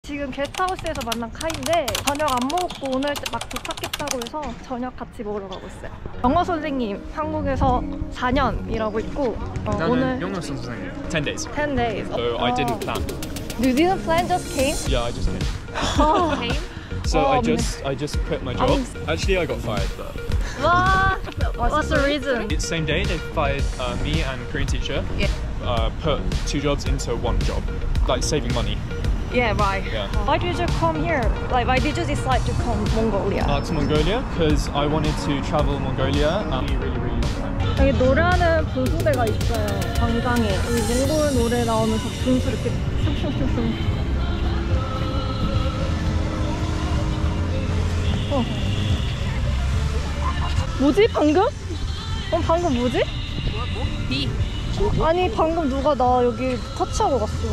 지금 게스트하우스에서 만난 카인데 저녁 안 먹고 오늘 막 도착했다고 해서 저녁 같이 먹으러 가고 있어요. 영어 선생님 한국에서 4년 일하고 있고 오늘 영어 선생님 10 days. 10 days. So I didn't plan. You didn't plan, just came? Yeah, I just came. Came? So I just quit my job. Actually, I got fired, but What's the reason? it's the same day they fired me and Korean teacher. Yeah. Put 2 jobs into 1 job, like saving money. Yeah, right. Yeah. Why did you come here? Like, why did you decide to come Mongolia? To Mongolia because I wanted to travel Mongolia. Really long time. 여기 노래하는 분수대가 있어요. 광장에. 여기 몽골 노래 나오면서 분수 이렇게 슝슝슝슝. 뭐지 방금? 방금 뭐지? 비. 아니 방금 누가 나 여기 터치하고 갔어.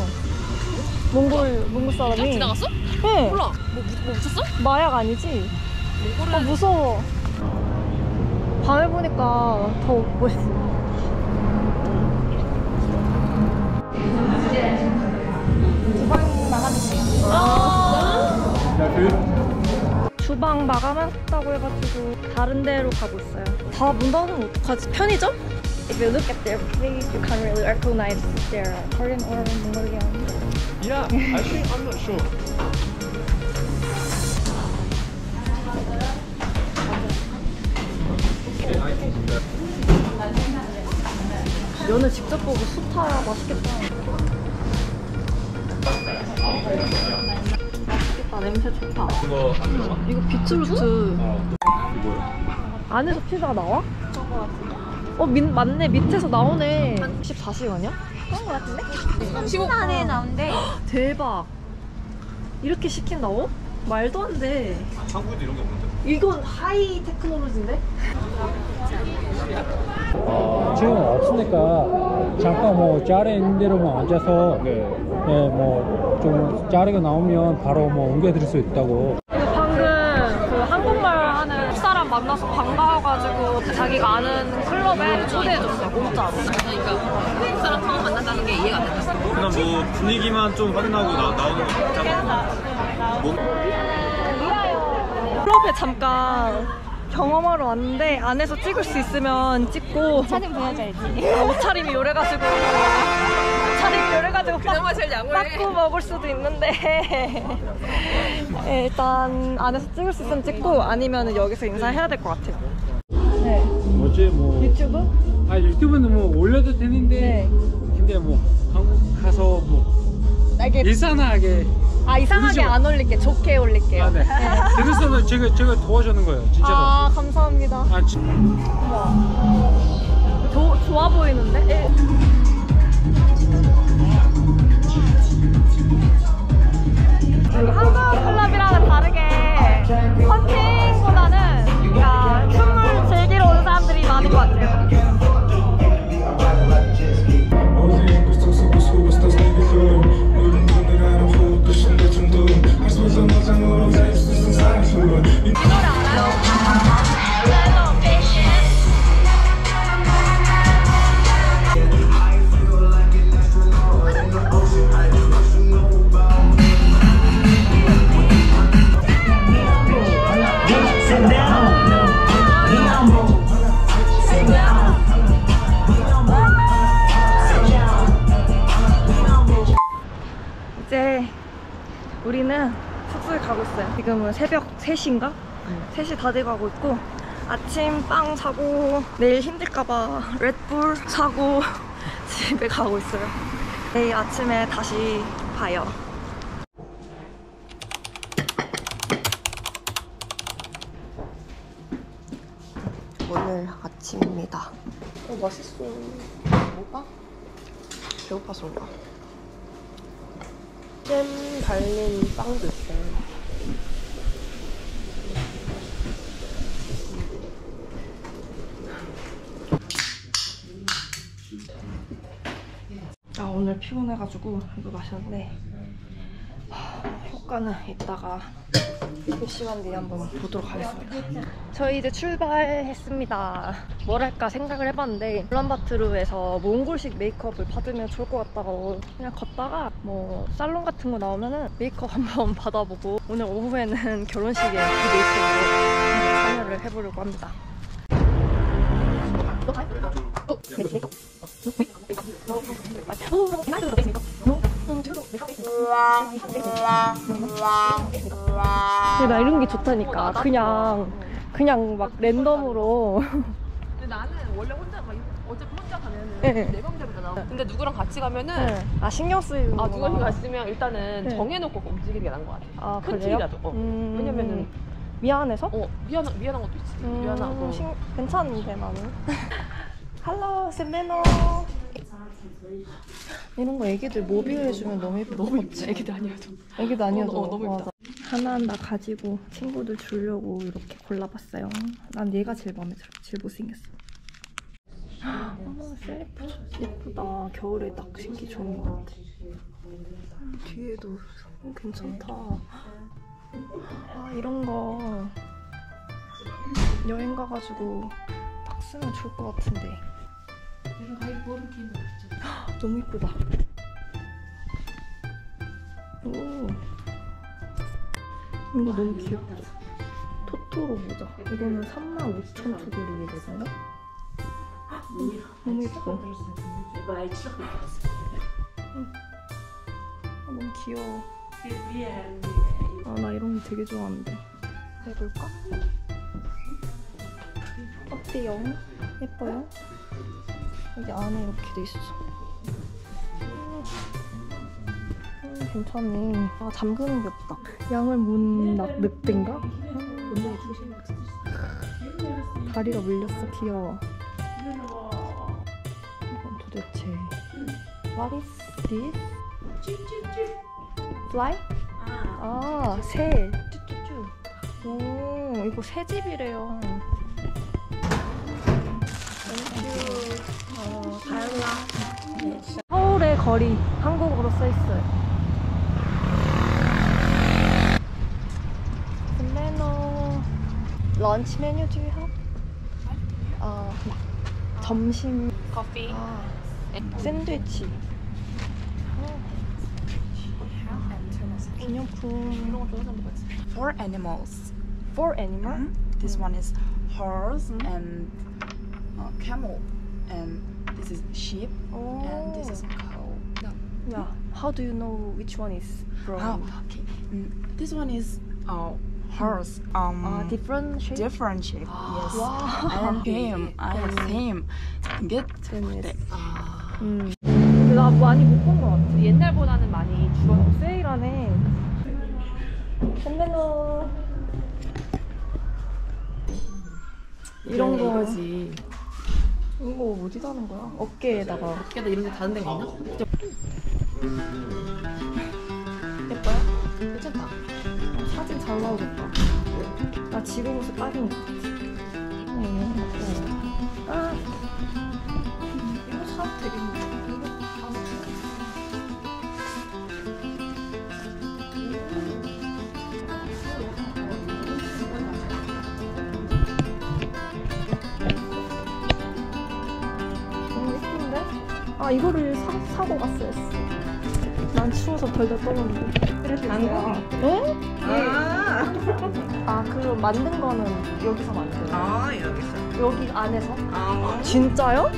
몽골 사람이. 지나갔어? 네. 몰라. 뭐 묻혔어? 마약 아니지? 몽골은 무서워. 밤에 보니까 더 멋있어. 주방 마감했어요. 주방 마감했다고 해가지고 다른 데로 가고 있어요. 다 문 닫으면 어떡하지? 편의점? If you look at their place, you can't really recognize their Korean or Mongolian. Yeah, actually, I'm not sure. 면을 직접 보고 수타 맛있겠다. 맛있겠다. 냄새 좋다. 이거 안 들어가? 이거 비트루트. 이거 뭐야? 안에서 피자가 나와? 맞네. 밑에서 나오네. 14시간이야? 그런 거 같은데? 15분 안에 나온대. 대박. 이렇게 시킨다고? 말도 안 돼. 한국에도 이런 게 없는데? 이건 하이 테크놀로지인데? 지금 없으니까 잠깐 뭐 자리에 있는 대로만 앉아서 네. 뭐 좀 자리가 나오면 바로 뭐 옮겨드릴 수 있다고. 이거 방금 그 한국말 하는 사람 만나서 반가워가지고 자기가 아는 클럽에 초대해줬어. 공짜로. 그러니까 한국 사람 처음 만난다는 게 이해가 안 된다. 그냥 뭐 분위기만 좀 확인하고 나오는 거 같아. 클럽에 잠깐 경험하러 왔는데 안에서 찍을 수 있으면 찍고 사진 보여줘야지. 옷차림이 요래가지고 그나마 제일 양호해. 빠꾸 먹을 수도 있는데 네, 일단 안에서 찍을 수 있으면 찍고 아니면 여기서 인사해야 될 것 같아요. 네. 뭐지 뭐 유튜브? 유튜브는 뭐 올려도 되는데 네. 근데 뭐 한국 가서 뭐 이상하게 이상하게 그러죠? 안 올릴게. 좋게 올릴게요. 네. 그래서 제가 도와주는 거예요 진짜로. 감사합니다. 좋아 보이는데? 한국 클럽이랑은 다르게 헌팅보다는 춤을 즐기러 오는 사람들이 많은 것 같아요. 이 노래 알아요? 이제 우리는 숙소에 가고 있어요. 지금은 새벽 3시인가? 3시 다 돼가고 있고 아침 빵 사고 내일 힘들까봐 렛불 사고 집에 가고 있어요. 내일 아침에 다시 봐요. 오늘 아침입니다. 맛있어. 뭐가? 배고파서 그런가? 잼 발린 빵도 있어요. 오늘 피곤해가지고 이거 마셨는데 효과는 이따가 몇 시간 뒤에 한번 보도록 하겠습니다. 저희 이제 출발했습니다. 뭘 할까 생각을 해봤는데 울란바토르에서 몽골식 메이크업을 받으면 좋을 것 같다고 그냥 걷다가 뭐 살롱 같은 거 나오면은 메이크업 한번 받아보고 오늘 오후에는 결혼식에 그 메이크업으로 참여를 해보려고 합니다. 근데 나 이런 게 좋다니까. 그냥 막 랜덤으로. 근데 나는 원래 혼자 막 어차피 혼자 가면은 네. 네 명잡이잖아. 근데 누구랑 같이 가면은 아 신경 쓰이는 아 거. 누구랑 갔으면 일단은 네. 정해놓고 움직이는 게 나은 것 같아. 아 큰 그래요? 틀이라도. 왜냐면은 미안해서? 미안한 것도 있지. 미안하고. 괜찮은데 나는. 할로 셀레노. 이런 거 애기들 모비해주면 너무 예쁘다. 너무 예쁘지. 애기들 아니어도. 애기도 아니어도 너무 예쁘다. 맞아. 하나하나 가지고 친구들 주려고 이렇게 골라봤어요. 난 얘가 제일 마음에 들어. 제일 못생겼어. 셀프 예쁘다. 겨울에 딱 신기 좋은 것 같아. 뒤에도 괜찮다. 아 이런 거 여행 가가지고 딱 쓰면 좋을 것 같은데. 너무 예쁘다. 오. 이거 너무 귀엽다. 토토로 모자. 이거는 35,000투구리거든요. 너무 예뻐. 너무 귀여워. 아, 나 이런 거 되게 좋아하는데. 해볼까? 어때요? 예뻐요? 여기 안에 이렇게 돼 있어. 괜찮네. 아, 잠그는 게 없다. 양을 못 늑대인가? 다리가 물렸어. 귀여워. 이건 도대체 What is this? Fly? 아, 새. 쭈쭈쭈. 오, 이거 새집이래요. 서울의 거리 한국어로 써있어요. 셀레노 런치 메뉴 do you have? 점심 커피. 샌드위치. 기념품 이런 거 좋아하는 거 같지? Four animals. For animal? This one is horse and camel, and this is sheep, and this is cow. No. Yeah. How do you know which one is from? Oh, okay. This one is horse. Different shape? Different shape. Yes. Wow. And him. I have him. Good. 재밌어. 근데 나 많이 못 본 것 같아. 옛날보다는 많이 줄었어. 세일하네. 샌드노. 이런 거지. 이거 어디다 하는 거야? 어깨에다가. 어깨다 이런 데 다른 데가 있나? 예뻐요? 괜찮다. 사진 잘 나오겠다. 나 지금 옷을 딱인 것 같아. 아, 이거 사도 되겠네. 너무 예쁜데? 아, 이거를 사고 갔어야 했어. 난 추워서 덜덜 떠는데. 한국? 응? 아, 그 만든 거는 여기서 만들어요. 여기서. 여기 안에서? 진짜요?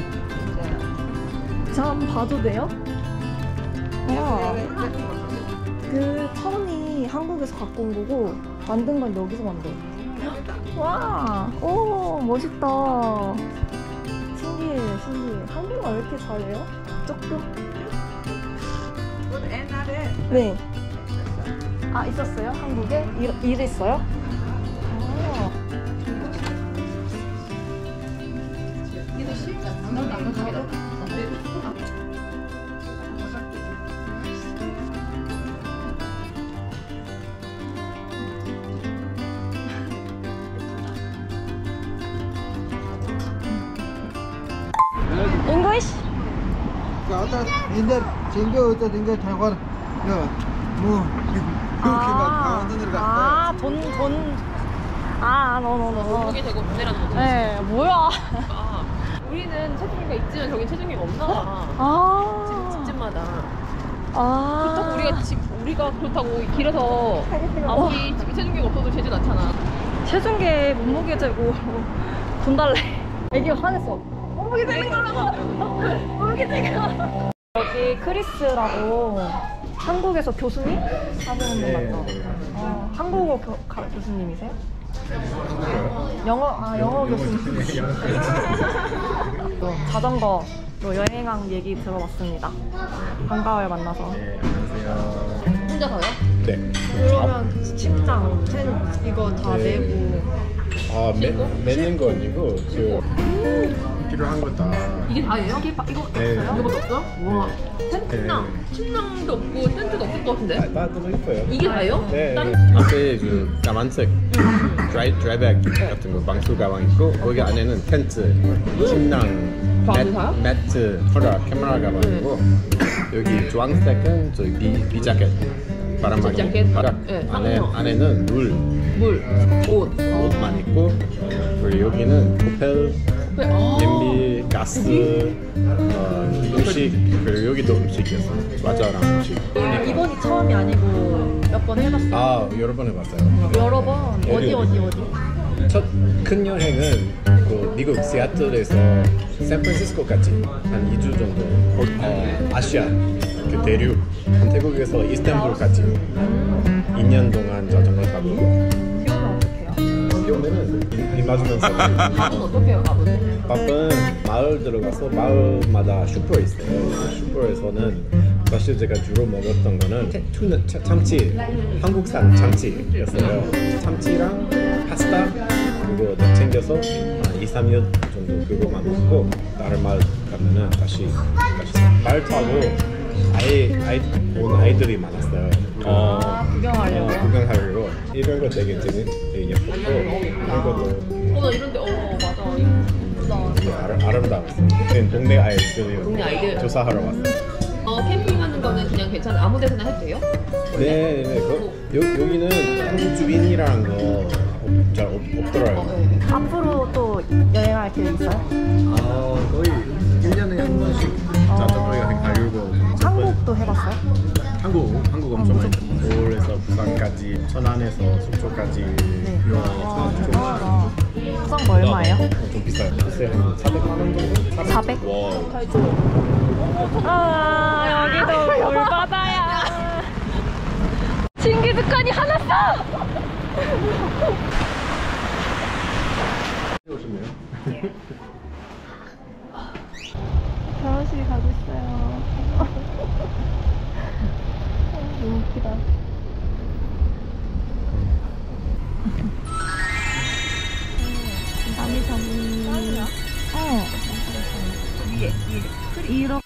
저 한번 봐도 돼요? 와. 그 천이 한국에서 갖고 온 거고 만든 건 여기서 만들어. 와, 오, 멋있다. 신기해, 신기해. 한국말 왜 이렇게 잘해요? 조금? 옛날에 네. 아, 있었어요? 한국에? 일했어요? 아. English? 인데 챙겨왔다 댕겨 타고 뭐 이렇게 막 강원도로 갔다. 돈 너너너. 몸무게 재고 보내라는 거지. 네, 뭐야. 아, 우리는 체중계가 있지만 저긴 체중계가 없나 봐. 집집마다. 그렇다고 우리가 그렇다고 길에서 아무리 집에 체중계가 없어도 재진 않잖아. 체중계 몸무게 재고 돈 달래. 애기가 화냈어. 몸무게 재는 거라고. 몸무게 재고. 여기 크리스라고 한국에서 교수님 하시는 분 맞죠? 한국어 교수님이세요? 영어 교수님. 자전거로 여행한 얘기 들어봤습니다. 반가워요, 만나서. 네, 안녕하세요. 혼자서요? 네. 그러면 침장 이거 다 네. 내고. 아, 맺는 거 아니고 필요한 거 다. 이게 다예요? 이거 네. 없어요? 이거밖에 없어요? 와. 침낭도 없고 텐트도 없을 것 같은데? 다 들어있어요. 이게 다예요? 네. 다른 앞에 그 까만색 드라이백 같은 거 방수 가방 있고 거기 안에는 텐트, 침낭, 방수사요? 매트, 카메라 가방이고 여기 주황색은 저기 비 자켓. 바람막이. 자켓? 바람. 네, 안에는 물, 옷. 옷만 있고 그리고 여기는 호텔, 냄비, 가스, 음식 그리고 여기도 음식이었어. 과자랑 음식. 이번이 처음이 아니고 몇 번 해봤어요. 아 여러 번 해봤어요. 여러 번. 어디? 첫 큰 여행은 그 미국 시애틀에서 샌프란시스코까지 한 2주 정도 아시아 그 대륙 태국에서 이스탄불까지 2년 동안 자전거 타고 비오면 어떡해요? 비 오면은 비 맞으면서 밥은 어떻게 해요, 밥은? 밥은 마을 들어가서 마을마다 슈퍼 있어요. 슈퍼에서는 사실 제가 주로 먹었던 거는 참치, 한국산 참치였어요. 참치랑 파스타 그거 다 챙겨서 한 2, 3년 정도 그거만 먹고 다른 마을 가면은 다시 말 타고 온 아이들이 많았어요. 구경하려고. 구경하려고 이런 거 되게 예뻤고 이런 것도 나 이런데, 맞아. 이쁘다. 되게 아름다웠어. 그냥 동네 아이들이 동네 아이들. 조사하러 왔어요. 캠핑하는 거는 그냥 괜찮아. 아무 데서나 해도 돼요? 네. 여기는 한국 주민이라는 거 잘 없더라고요. 네. 앞으로 또 여행할 계획 있어요? 거의 1년에 한 번씩 자전거 여행 가려고. 한국도 해봤어요? 한국 엄청 많이 갔어요. 서울에서 부산까지, 천안에서 속초까지. 대단하다. 수상 뭐 얼마예요? 좀 비싸요. 글쎄 한 400만 원 정도? 400? 여기도 물바다야. 징기스칸이 화났어. 오셨네요. 결혼식에 가고 있어요. 너무 웃기다. 잠이. 위에. 이렇게.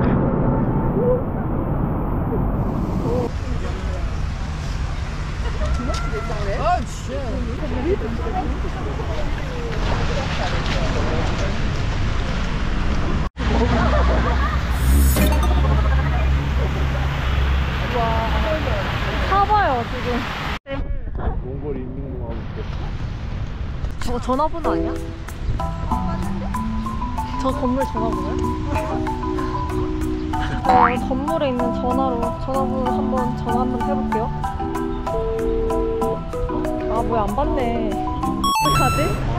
사봐요 지금. 몽골 인민공화국. 저거 전화번호 아니야? 저 건물 전화번호야? 건물에 있는 전화번호 한번 전화 한번 해볼게요. 아 뭐야 안 받네. 어떡하지?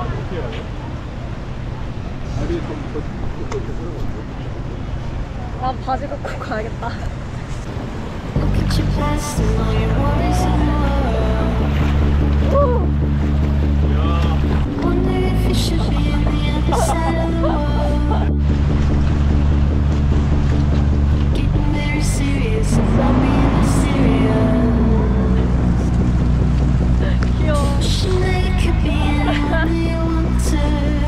나 바지 벗고 가야겠다. Put your past and all your worries in the world. Wonder if you should be on the other side of the world. Getting very serious about being mysterious. 귀여워. Wishing that you could be anyone you want to.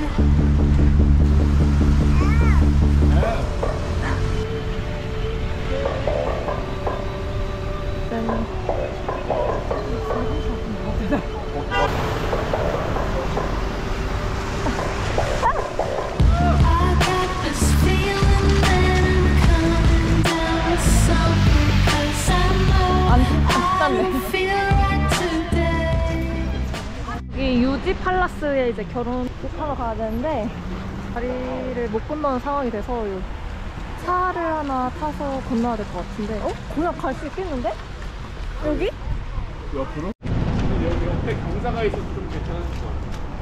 피지 팔라스에 이제 결혼하러 가야 되는데 다리를 못 건너는 상황이 돼서 차를 하나 타서 건너야 될 것 같은데. 그냥 갈 수 있겠는데? 여기? 옆으로? 여기 옆에 경사가 있어서 좀 괜찮을 것 같아.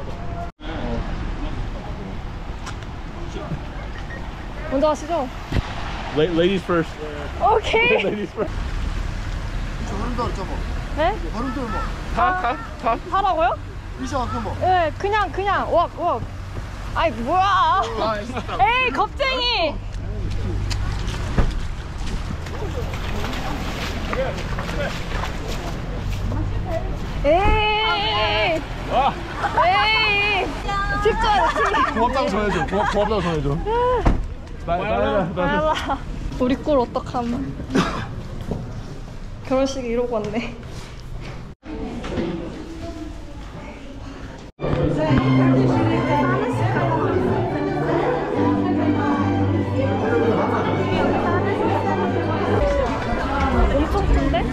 먼저 가시죠. Ladies first. 오케이. Ladies first. 네? 타라고요? 네, 그냥 워. 아이 뭐야? 에이 겁쟁이. 에이. 진짜. 고맙다고 전해줘. 고맙다고 전해줘. 알라. 우리 꼴 어떡함. 결혼식 이러고 왔네. 엄청 큰데?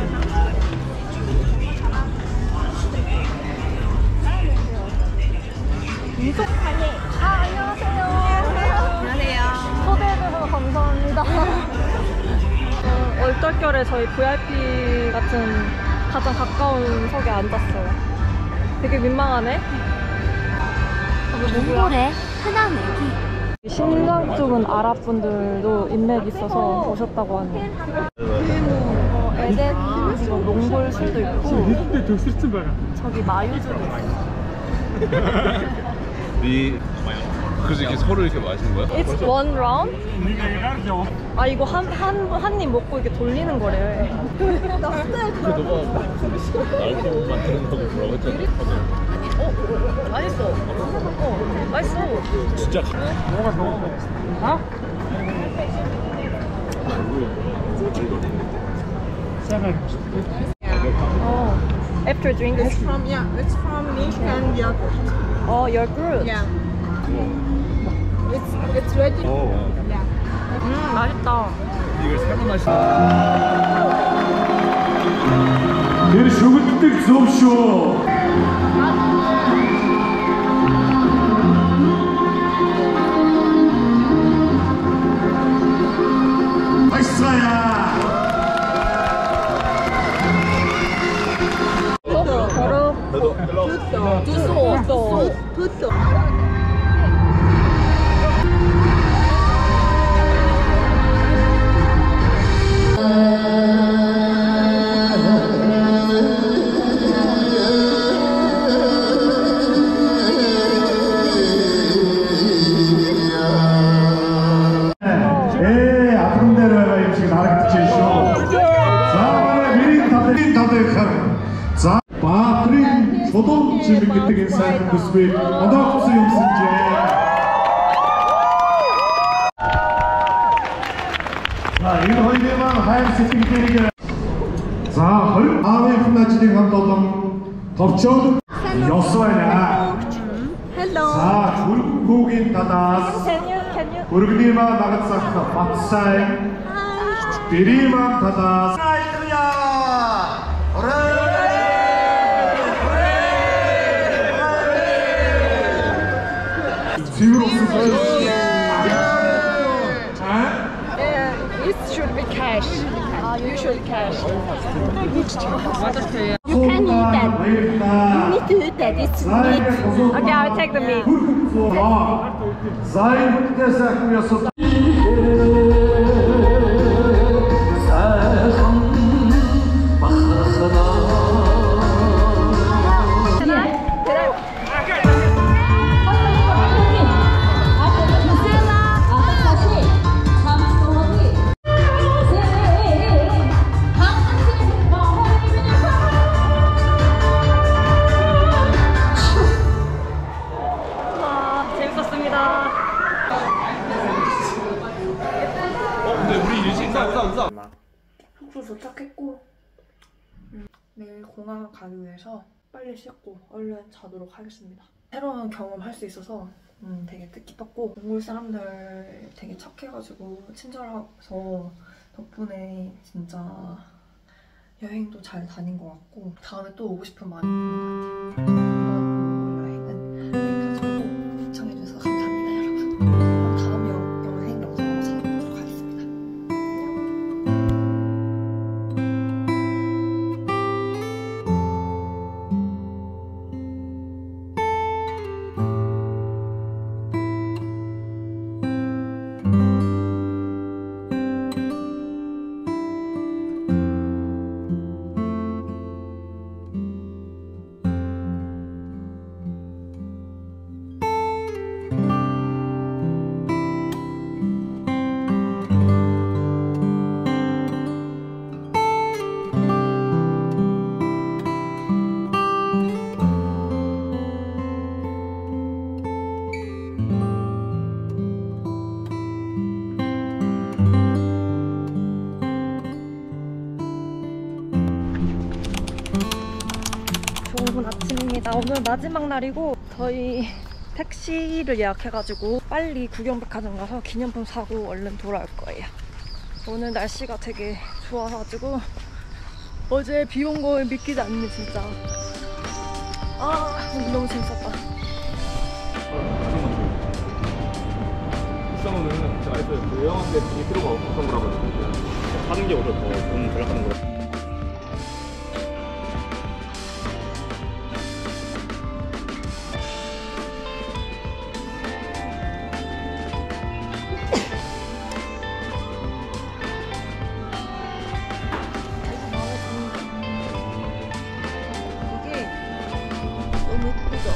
안녕하세요. 초대해주셔서 감사합니다. 얼떨결에 저희 VIP 같은 가장 가까운 석에 앉았어요. 되게 민망하네. 몽골의 흔한 애기. 신장 쪽은 아랍 분들도 인맥 있어서 오셨다고 하네요. 에덴 이거 몽골 술도 있고 저기 마유주도 있어요. 그래서 이렇게 서로 이렇게 마시는 거야? It's one round? 아 이거 한 입 먹고 이렇게 돌리는 거래. 너가 알코올 만드는다고 뭐라고 했잖아. 맛있어. 맛있어. 진짜 After drink. It's from milk and yogurt. Oh, yogurt. Yeah. It's ready. 맛있다. 이걸 새로 마시는 Bir şuguttuk zopşu. Батрын чулуун чимэг гэдэг энэ сайхан бүсгүй одоогдсон юм сэнжээ. За энэ хоёрын маань хайр сэтгэлийг за 20 аавын ажлын хамт олон товчоод ёс байна. Hello. За хөргөгийн талаас хөргөний маань нагацсах батсай бэрийн маань талаас It should be cash. Usually cash. You can eat that. You need to eat that. It's meat. Okay, I'll take the meat. 숙소 도착했고 내일 공항 가기 위해서 빨리 씻고 얼른 자도록 하겠습니다. 새로운 경험 할 수 있어서 되게 뜻깊었고 몽골 사람들 되게 착해가지고 친절해서 덕분에 진짜 여행도 잘 다닌 것 같고 다음에 또 오고 싶은 마음이 드는 것 같아요. 좋은 아침입니다. 오늘 마지막 날이고 저희 택시를 예약해가지고 빨리 구경백화점 가서 기념품 사고 얼른 돌아올 거예요. 오늘 날씨가 되게 좋아가지고 어제 비 온 거 믿기지 않네 진짜. 아 너무 재밌었다. 비싼 거는 제가 알고 그 영화인데 이 필요가 없었던 거라고 하는 게 오히려 더 돈 들어가는 거. 이게 너무 예쁘죠?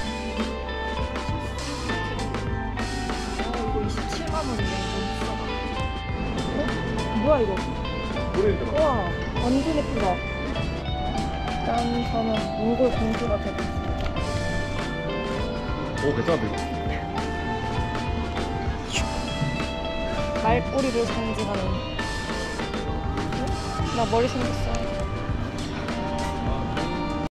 이거 27만 원이네. 너무 비싸다. 뭐야 이거? 모르겠더라. 우와 완전 예쁘다. 짠, 저는 몽골 공주가 되겠습니다. 오 괜찮은데. 말꼬리를 상징하는. 나 머리 생겼어.